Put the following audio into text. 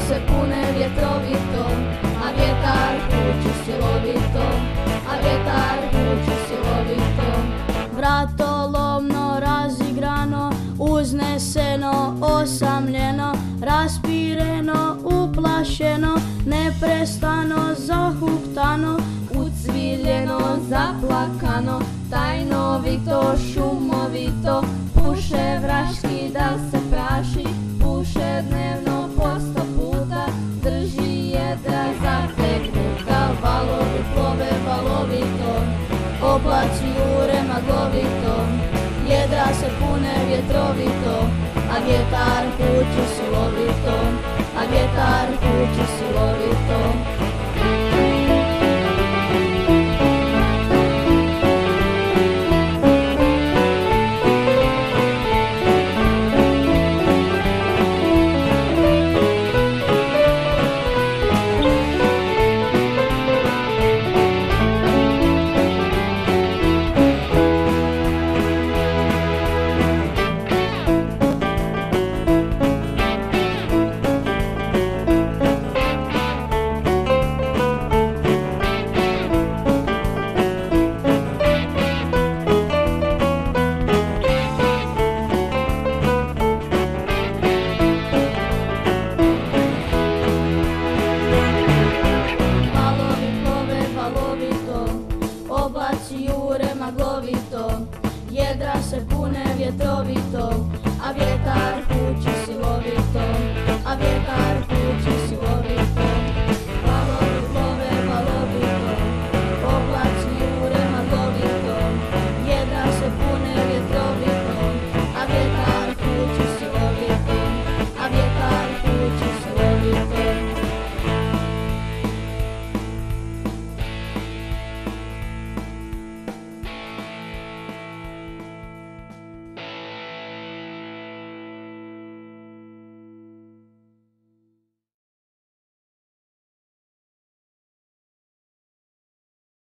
se pune vjetrovito, a vjetar kući silovito, a vjetar kući silovito. Vratolomno razigrano, uzneseno, osamljeno, raspireno, uplašeno, neprestano, zahuktano, ucviljeno, zaplakano, tajnovito, šumovito, puše vraški da se praši, puše dnevno